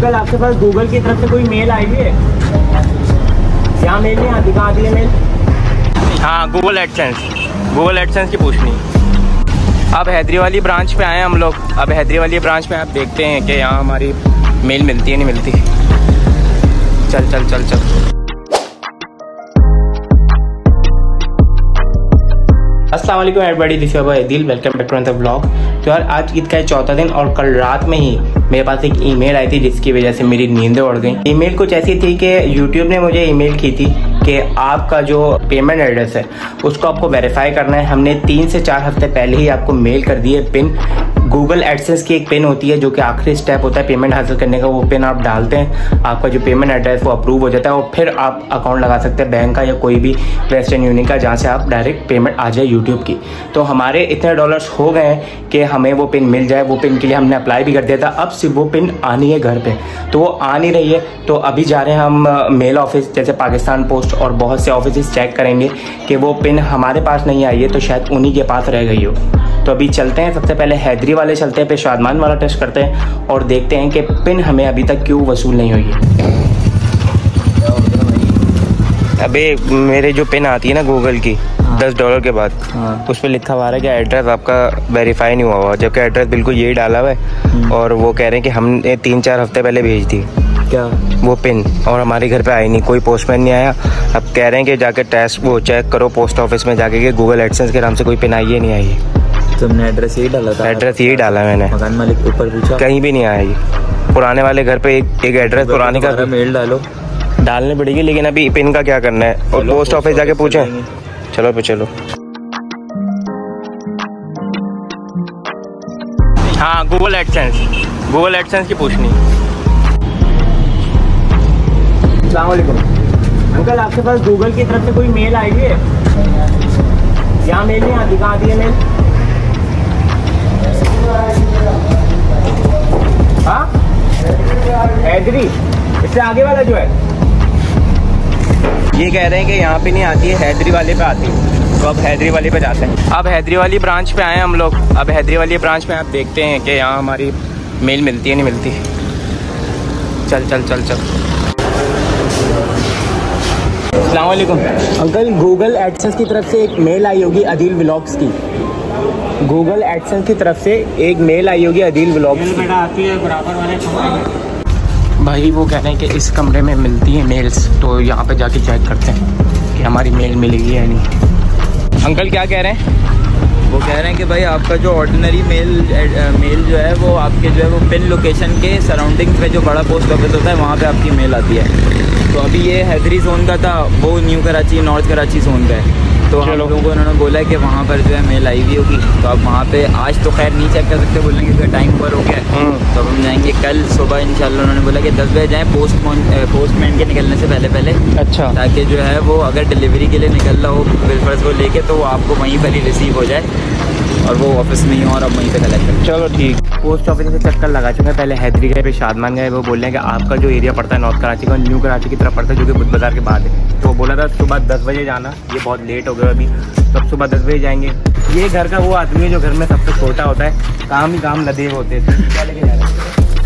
Uncle आपके पास Google की तरफ से कोई मेल आई हुई है? यहाँ मेल नहीं आती, कहाँ आती है मेल? हाँ, गूगल एडसेंस की पूछनी। अब हैदरी वाली ब्रांच पे आए हम लोग। अब हैदरी वाली ब्रांच पे आप देखते हैं कि यहाँ हमारी मेल मिलती है नहीं मिलती। चल चल चल चल। अस्सलाम वालेकुम everybody, this is Adil, welcome back to another vlog. तो यार आज ईद का चौथा दिन और कल रात में ही मेरे पास एक ईमेल आई थी जिसकी वजह से मेरी नींदें उड़ गई। ईमेल कुछ ऐसी थी कि यूट्यूब ने मुझे ईमेल की थी कि आपका जो पेमेंट एड्रेस है उसको आपको वेरीफाई करना है। हमने 3 से 4 हफ्ते पहले ही आपको मेल कर दी है पिन। गूगल एडसेंस की एक पिन होती है जो कि आखिरी स्टेप होता है पेमेंट हासिल करने का। वो पिन आप डालते हैं, आपका जो पेमेंट एड्रेस वो अप्रूव हो जाता है और फिर आप अकाउंट लगा सकते हैं बैंक का या कोई भी वेस्टर्न यूनियन का, जहाँ से आप डायरेक्ट पेमेंट आ जाए यूट्यूब की। तो हमारे इतने डॉलर्स हो गए हैं कि हमें वो पिन मिल जाए। वो पिन के लिए हमने अप्लाई भी कर दिया था, अब सिर्फ वो पिन आनी है घर पे, तो वो आ नहीं रही है। तो अभी जा रहे हैं हम मेल ऑफिस जैसे पाकिस्तान पोस्ट और बहुत से ऑफिस चेक करेंगे कि वो पिन हमारे पास नहीं आई है, तो शायद उन्हीं के पास रह गई हो। तो अभी चलते हैं, सबसे पहले हैदरी वाले चलते हैं, फिर शादमान वाला टेस्ट करते हैं और देखते हैं कि पिन हमें अभी तक क्यों वसूल नहीं हुई है। अबे मेरे जो पिन आती है ना गूगल की $10 के बाद, उस पर लिखा हुआ है कि एड्रेस आपका वेरीफाई नहीं हुआ, जबकि एड्रेस बिल्कुल यही डाला हुआ है और वो कह रहे हैं कि हमने 3-4 हफ्ते पहले भेज दी क्या वो पिन और हमारे घर पे आई नहीं, कोई पोस्टमैन नहीं आया। अब कह रहे हैं कि जाके टेस्ट वो चेक करो पोस्ट ऑफिस में जाके कि गूगल एडसेंस के नाम से कोई पिन आई है नहीं आई है। तुमने एड्रेस यही डाला था? एड्रेस यही डाला मैंने, मकान मालिक के ऊपर पूछा, कहीं भी नहीं आया। पुराने वाले घर पे एक एड्रेस पुराने का मेल डालो, डालनी पड़ेगी, लेकिन अभी पिन का क्या करना है और पोस्ट ऑफिस जाके पूछें। चलो पे चलो। हाँ, गूगल एडसेंस की पूछनी। अस्सलाम वालेकुम अंकल, आपके पास गूगल की तरफ से कोई मेल आई है? यहाँ मेल नहीं आती, कहाँ आती है मेल? हाँ, हैदरी, इससे आगे वाला जो है ये कह रहे हैं कि यहाँ पे नहीं आती है, हैदरी वाले पे आती है। तो अब हैदरी वाले पे जाते हैं। अब हैदरी वाली ब्रांच पे आए हम लोग। अब हैदरी वाली ब्रांच पे आप देखते हैं कि यहाँ हमारी मेल मिलती है नहीं मिलती। चल चल चल चल। अस्सलाम वालेकुम अंकल, गूगल एडसेंस की तरफ से एक मेल आई होगी आदिल व्लॉग्स की। गूगल एडसेंस की तरफ से एक मेल आई होगी आदिल व्लॉग्स की। आती है बराबर वाले भाई, वो कह रहे हैं कि इस कमरे में मिलती है मेल्स, तो यहाँ पे जाके चेक करते हैं कि हमारी मेल मिलेगी या नहीं। अंकल क्या कह रहे हैं? वो कह रहे हैं कि भाई आपका जो ऑर्डिनरी मेल जो है वो आपके जो है वो पिन लोकेशन के सराउंडिंग पे जो बड़ा पोस्ट ऑफिस होता है वहाँ पे आपकी मेल आती है। तो अभी ये हैदरी जोन का था, वो new Karachi north Karachi zone का है। तो हम लोगों को उन्होंने बोला है कि वहाँ पर जो है मेल आई हुई होगी, तो आप वहाँ पे आज तो खैर नहीं चेक कर सकते, बोलेंगे क्योंकि टाइम पर हो गया है। तो अब हम जाएंगे कल सुबह इंशाल्लाह। उन्होंने बोला कि 10 बजे जाएँ पोस्टमैन के निकलने से पहले। अच्छा, ताकि जो है वो अगर डिलीवरी के लिए निकल रहा हो बिलफर्ज को लेके, तो वो आपको वहीं पर ही रिसीव हो जाए और वो ऑफिस में ही हो और अब वहीं पे कलेक्ट करें। चलो ठीक। पोस्ट ऑफिस से चक्कर लगा चुके हैं, पहले हैदरी गए फिर शादमान गए। वो बोल रहे हैं कि आपका जो एरिया पड़ता है नॉर्थ कराची का, न्यू कराची की तरफ पड़ता है, जो कि बुध बाजार के बाद है। तो वो बोला था सुबह 10 बजे जाना, ये बहुत लेट हो गया अभी, तब सुबह 10 बजे जाएंगे। ये घर का वो आदमी है जो घर में सबसे छोटा होता है, काम ही काम लदे होते थे। क्या लेके जा रहे हैं?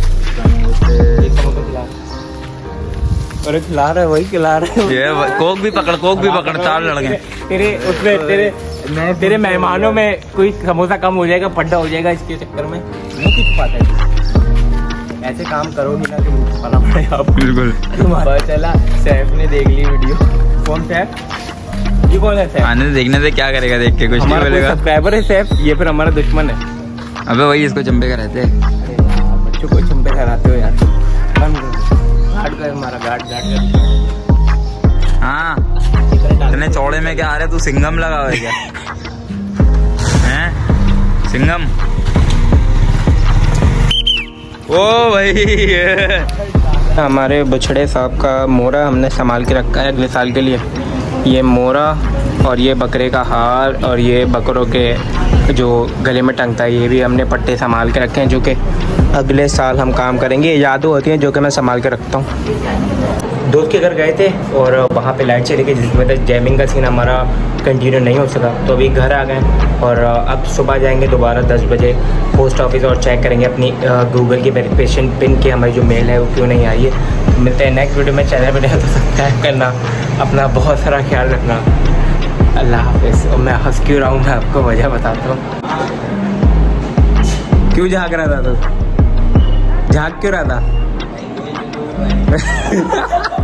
अरे खिला रहा है, वही खिला रहा है। कोक भी पकड़ 4 लड़के तेरे उसमें तेरे मेहमानों में कोई समोसा कम हो जाएगा, पड्डा हो जाएगा इसके चक्कर में। नहीं कुछ पाता है, ऐसे काम करोगे ना कि मुझे पाना पड़ेगा। बिल्कुल तुम्हारा चला। सैफ ने देख ली वीडियो। कौन सैफ? ये कौन है सैफ? आने देखने से क्या करेगा, देख के कुछ नहीं बोलेगा। सब्सक्राइबर है सैफ, ये फिर हमारा दुश्मन है। अबे वही इसको चंबे कराते हैं। बच्चों को चंबे कराते हो यार, गार्ड कर हमारा, गार्ड कर। हाँ, इतने चौड़े में क्या आ रहे, तू सिंगम लगा हुआ है क्या? हैं सिंगम? ओ भाई हमारे बछड़े साहब का मोरा हमने संभाल के रखा है अगले साल के लिए। ये मोरा और ये बकरे का हार और ये बकरों के जो गले में टंगता है, ये भी हमने पट्टे संभाल के रखे हैं, जो कि अगले साल हम काम करेंगे। यादें होती हैं जो कि मैं संभाल के रखता हूँ। दोस्त के घर गए थे और वहाँ पे लाइट चली गई, जिसकी वजह से जैमिंग का सीन हमारा कंटिन्यू नहीं हो सका। तो अभी घर आ गए और अब सुबह जाएंगे दोबारा 10 बजे पोस्ट ऑफिस और चेक करेंगे अपनी गूगल की वेरिफिकेशन पिन की हमारी जो मेल है वो क्यों नहीं आई है। मिलते हैं नेक्स्ट वीडियो में। चैनल पर तो सब्सक्राइब करना, अपना बहुत सारा ख्याल रखना। अल्लाह हाफिज़। और मैं हंस क्यों रहा हूँ मैं आपको वजह बताता हूँ। क्यों झाँक रहा था तू? झाँक क्यों रहा था?